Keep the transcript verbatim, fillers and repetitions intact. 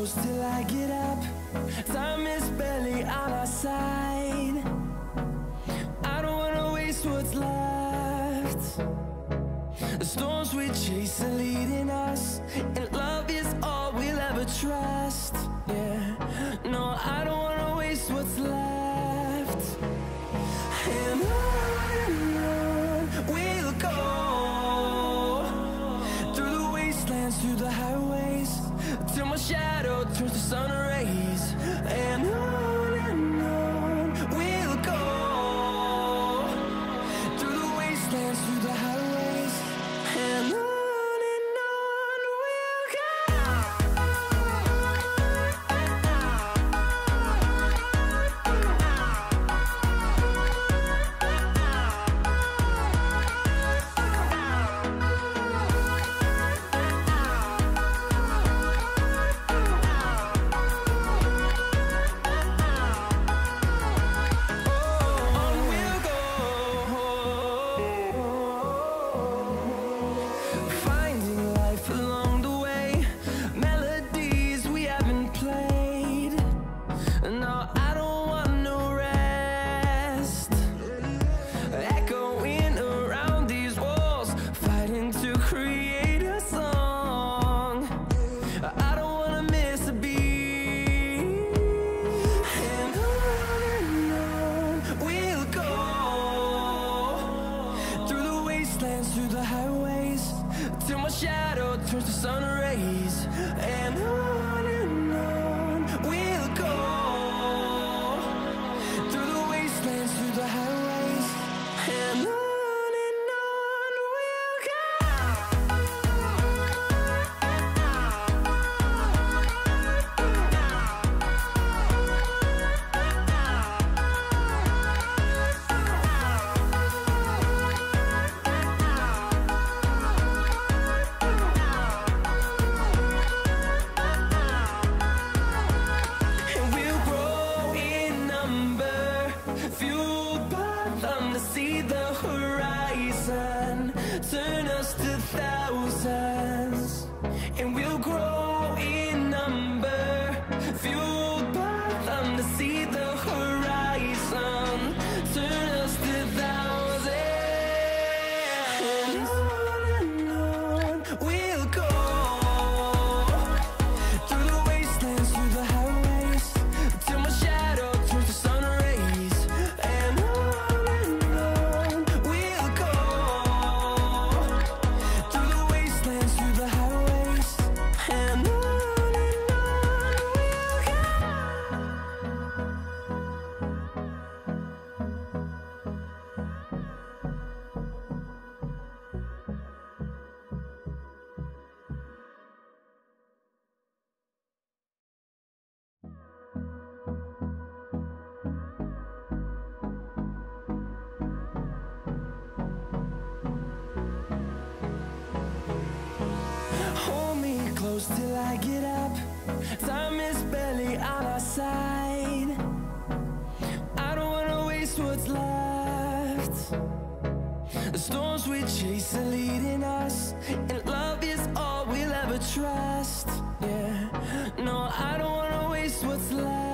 close till I get up. Time is barely on our side. I don't wanna waste what's left. The storms we chase are leading us, and love is all we'll ever trust. Yeah, no, I don't wanna waste what's left. And on and on we'll go, through the wastelands, through the highways, till my shadow turns to sun rays. And on and on we'll go, through the wastelands, through the highways, and on. Through the highways, till my shadow turns to sun rays. And on and on we'll go, through the wastelands, through the highways, and on and on we'll go. See the horizon, turn us to thousands, and we'll grow in number, fueled by them. To see the horizon, turn us to thousands, and on and on we'll go, through the wastelands, through the highways, till my shadow turns to sun rays. And on close till I get up. Time is barely on our side. I don't wanna waste what's left. The storms we chase are leading us, and love is all we'll ever trust. Yeah, no, I don't wanna waste what's left.